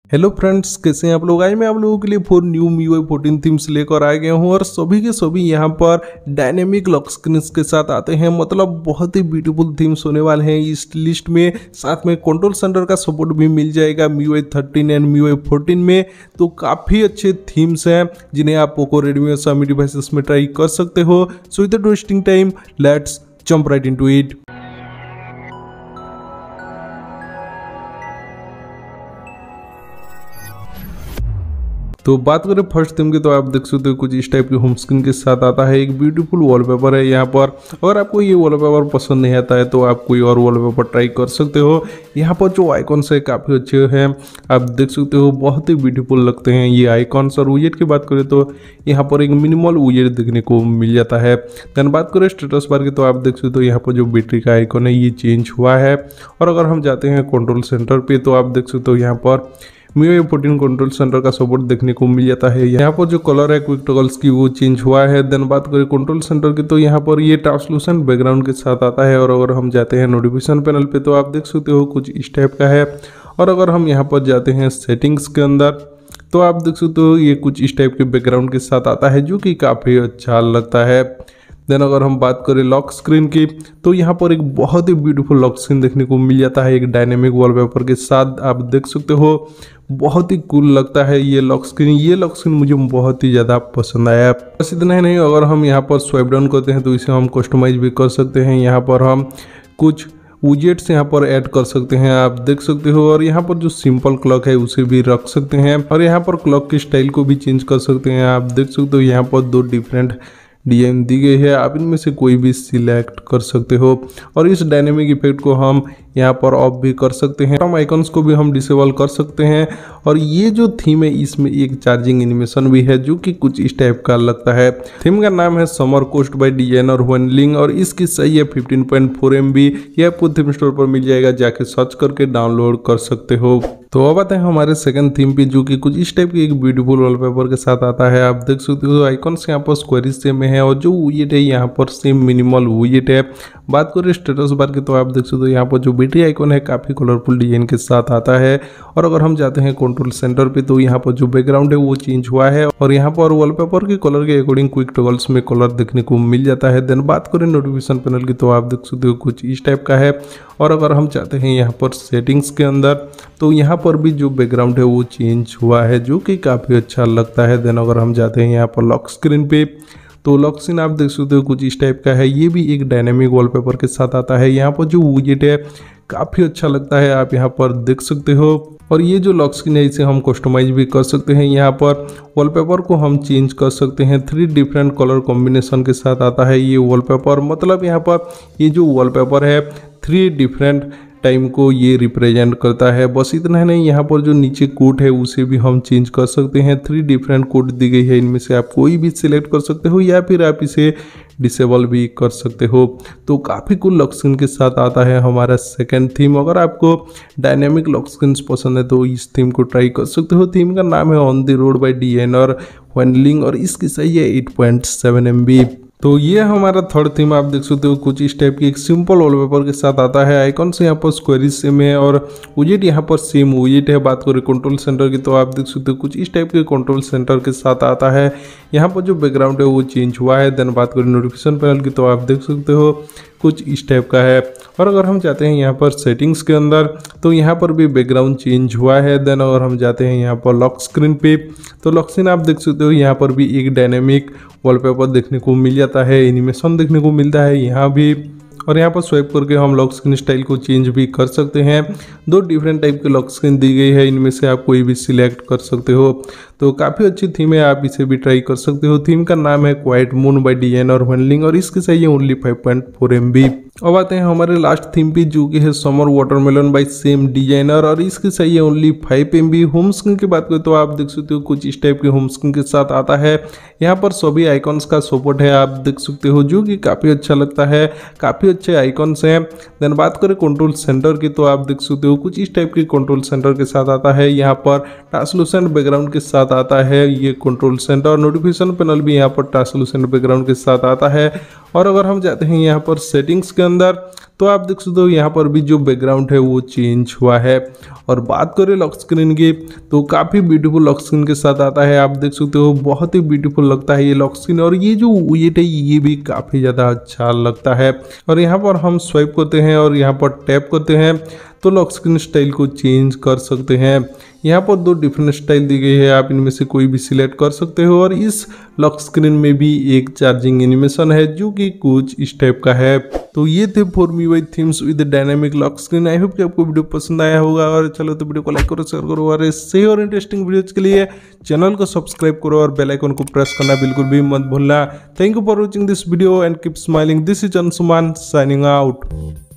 Hello friends, कैसे हैं आप लोग। आज मैं आप लोगों के लिए 4 न्यू MIUI 14 थीम्स लेकर आ गया हूं और सभी के सभी यहां पर डायनेमिक लॉक स्क्रीन्स के साथ आते हैं। मतलब बहुत ही ब्यूटीफुल थीम्स होने वाले हैं इस लिस्ट में। साथ में कंट्रोल सेंटर का सपोर्ट भी मिल जाएगा MIUI 13 एंड MIUI 14 में। तो काफ़ी अच्छे थीम्स हैं जिन्हें आप पोको, रेडमी और Xiaomi डिवाइसेस में ट्राई कर सकते हो। So without wasting time, let's jump right into it. तो बात करें फर्स्ट थीम की, तो आप देख सकते हो कुछ इस टाइप की होम स्क्रीन के साथ आता है। एक ब्यूटीफुल वॉलपेपर है यहाँ पर। अगर आपको ये वॉलपेपर पसंद नहीं आता है तो आप कोई और वॉलपेपर ट्राई कर सकते हो। यहाँ पर जो आइकॉन्स है काफ़ी अच्छे हैं, आप देख सकते हो, बहुत ही ब्यूटीफुल लगते हैं ये आइकॉन्स। और विजेट की बात करें तो यहाँ पर एक मिनिमल विजेट देखने को मिल जाता है। देन बात करें स्टेटस बार की, तो आप देख सकते हो यहाँ पर जो बैटरी का आइकॉन है ये चेंज हुआ है। और अगर हम जाते हैं कंट्रोल सेंटर पे, तो आप देख सकते हो यहाँ पर MIUI 14 कंट्रोल सेंटर का सपोर्ट देखने को मिल जाता है। यहाँ पर जो कलर है क्विक टॉगल्स की वो चेंज हुआ है। देन बात करें कंट्रोल सेंटर की, तो यहाँ पर ये ट्रांसलूसेंट बैकग्राउंड के साथ आता है। और अगर हम जाते हैं नोटिफिकेशन पैनल पे, तो आप देख सकते हो कुछ इस टाइप का है। और अगर हम यहाँ पर जाते हैं सेटिंग्स के अंदर, तो आप देख सकते हो ये कुछ इस टाइप के बैकग्राउंड के साथ आता है, जो कि काफ़ी अच्छा लगता है। देन अगर हम बात करें लॉक स्क्रीन की, तो यहाँ पर एक बहुत ही ब्यूटीफुल लॉक स्क्रीन देखने को मिल जाता है एक डायनेमिक वॉलपेपर के साथ। आप देख सकते हो बहुत ही कूल लगता है ये लॉक स्क्रीन। ये लॉक स्क्रीन मुझे बहुत ही ज़्यादा पसंद आया। बस इतना ही नहीं, अगर हम यहाँ पर स्वाइप डाउन करते हैं तो इसे हम कस्टमाइज भी कर सकते हैं। यहाँ पर हम कुछ विजेट्स यहाँ पर ऐड कर सकते हैं, आप देख सकते हो। और यहाँ पर जो सिंपल क्लॉक है उसे भी रख सकते हैं। और यहाँ पर क्लॉक की स्टाइल को भी चेंज कर सकते हैं, आप देख सकते हो। यहाँ पर 2 डिफरेंट डिजाइन दी गई है, आप इनमें से कोई भी सिलेक्ट कर सकते हो। और इस डायनेमिक इफेक्ट को हम यहाँ पर ऑफ भी कर सकते हैं। हम आइकॉन्स को भी हम डिसेबल कर सकते हैं। और ये जो थीम है इसमें एक चार्जिंग एनिमेशन भी है, जो कि कुछ इस टाइप का लगता है। थीम का नाम है summer coast by designer Wenling और इसकी सही है 15.4 MB। ये आपको थीम स्टोर पर मिल जाएगा, जाके सर्च करके डाउनलोड कर सकते हो। तो अब आते हैं हमारे सेकंड थीम पे, जो कि कुछ इस टाइप की एक ब्यूटीफुल वॉलपेपर के साथ आता है। आप देख सकते हो आइकॉन्स यहाँ पर स्क्वायरिश सेम में है और जो विजेट है यहाँ पर सेम मिनिमल विजेट है। बात करें स्टेटस बार की, तो आप देख सकते हो यहाँ पर जो बैटरी आइकॉन है काफ़ी कलरफुल डिजाइन के साथ आता है। और अगर हम जाते हैं कंट्रोल सेंटर पे, तो यहाँ पर जो बैकग्राउंड है वो चेंज हुआ है। और यहाँ पर वॉलपेपर के कलर के अकॉर्डिंग क्विक टॉगल्स में कलर देखने को मिल जाता है। देन बात करें नोटिफिकेशन पैनल की, तो आप देख सकते हो कुछ इस टाइप का है। और अगर हम चाहते हैं यहाँ पर सेटिंग्स के अंदर, तो यहाँ पर भी जो बैकग्राउंड है वो चेंज हुआ है, जो कि काफ़ी अच्छा लगता है। देन अगर हम जाते हैं यहाँ पर लॉक स्क्रीन पे, तो लॉक स्क्रीन आप देख सकते हो कुछ इस टाइप का है। ये भी एक डायनेमिक वॉलपेपर के साथ आता है। यहाँ पर जो विजेट है काफ़ी अच्छा लगता है, आप यहाँ पर देख सकते हो। और ये जो लॉक स्क्रीन है इसे हम कस्टमाइज भी कर सकते हैं। यहाँ पर वॉलपेपर को हम चेंज कर सकते हैं। 3 डिफरेंट कलर कॉम्बिनेशन के साथ आता है ये वॉलपेपर। मतलब यहाँ पर ये जो वॉलपेपर है 3 डिफरेंट टाइम को ये रिप्रेजेंट करता है। बस इतना ही नहीं, यहाँ पर जो नीचे कोड है उसे भी हम चेंज कर सकते हैं। 3 डिफरेंट कोड दी गई है, इनमें से आप कोई भी सिलेक्ट कर सकते हो या फिर आप इसे डिसेबल भी कर सकते हो। तो काफ़ी कूल लॉक स्क्रीन के साथ आता है हमारा सेकंड थीम। अगर आपको डायनेमिक लॉक स्क्रीन पसंद है तो इस थीम को ट्राई कर सकते हो। थीम का नाम है on the road by designer Wenling और इसकी सही है 8.7 MB। तो ये हमारा थर्ड थीम आप देख सकते हो कुछ इस टाइप की एक सिंपल वॉलपेपर के साथ आता है। आइकॉन से यहाँ पर स्क्वायरिश सेम है और विजेट यहाँ पर सेम विजेट है। बात करें कंट्रोल सेंटर की, तो आप देख सकते हो कुछ इस टाइप के कंट्रोल सेंटर के साथ आता है। यहाँ पर जो बैकग्राउंड है वो चेंज हुआ है। देन बात करें नोटिफिकेशन पैनल की, तो आप देख सकते हो कुछ इस टाइप का है। और अगर हम जाते हैं यहाँ पर सेटिंग्स के अंदर, तो यहाँ पर भी बैकग्राउंड चेंज हुआ है। देन अगर हम जाते हैं यहाँ पर लॉक स्क्रीन पे, तो लॉक स्क्रीन आप देख सकते हो यहाँ पर भी एक डायनेमिक वॉलपेपर देखने को मिल जाता है, एनिमेशन देखने को मिलता है यहाँ भी। और यहाँ पर स्वाइप करके हम लॉक स्क्रीन स्टाइल को चेंज भी कर सकते हैं। 2 डिफरेंट टाइप के लॉक स्क्रीन दी गई है, इनमें से आप कोई भी सिलेक्ट कर सकते हो। तो काफ़ी अच्छी थीम है, आप इसे भी ट्राई कर सकते हो। थीम का नाम है quiet moon by designer Wenling और इसकी सही है ओनली 5.4 MB। अब आते हैं हमारे लास्ट थीम पे, जो कि है summer watermelon by same designer और इसकी सही है ओनली 5 MB। होम स्क्रीन की बात करें तो आप देख सकते हो कुछ इस टाइप के होम स्क्रीन के साथ आता है। यहाँ पर सभी आइकॉन्स का सपोर्ट है, आप देख सकते हो, जो कि काफ़ी अच्छा लगता है। काफ़ी अच्छे आइकॉन्स हैं। देन बात करें कंट्रोल सेंटर की, तो आप देख सकते हो कुछ इस टाइप के कंट्रोल सेंटर के साथ आता है। यहाँ पर ट्रांसलूसेंट बैकग्राउंड के साथ आता है ये कंट्रोल सेंटर। नोटिफिकेशन पैनल भी यहाँ पर ट्रांसलूसेंट बैकग्राउंड के साथ आता है। और अगर हम जाते हैं यहाँ पर सेटिंग्स के अंदर, तो आप देख सकते हो यहाँ पर भी जो बैकग्राउंड है वो चेंज हुआ है। और बात करें लॉक स्क्रीन की तो काफ़ी ब्यूटीफुल लॉक स्क्रीन के साथ आता है। आप देख सकते हो बहुत ही ब्यूटीफुल लगता है ये लॉक स्क्रीन, और ये जो वेट है ये भी काफ़ी ज़्यादा अच्छा लगता है। और यहाँ पर हम स्वाइप करते हैं और यहाँ पर टैप करते हैं तो लॉक स्क्रीन स्टाइल को चेंज कर सकते हैं। यहाँ पर 2 डिफरेंट स्टाइल दी गई है, आप इनमें से कोई भी सिलेक्ट कर सकते हो। और इस लॉक स्क्रीन में भी एक चार्जिंग एनिमेशन है जो कि कुछ इस टाइप का है। तो ये थे 4 MIUI themes with dynamic lock screen. I hope कि आपको वीडियो पसंद आया होगा, और चलो तो वीडियो को लाइक करो, शेयर करो, और ऐसे और इंटरेस्टिंग वीडियोज के लिए चैनल को सब्सक्राइब करो और बेल आइकन को प्रेस करना बिल्कुल भी मत भूलना। Thank you for watching this video and keep smiling. This is Anshuman signing out.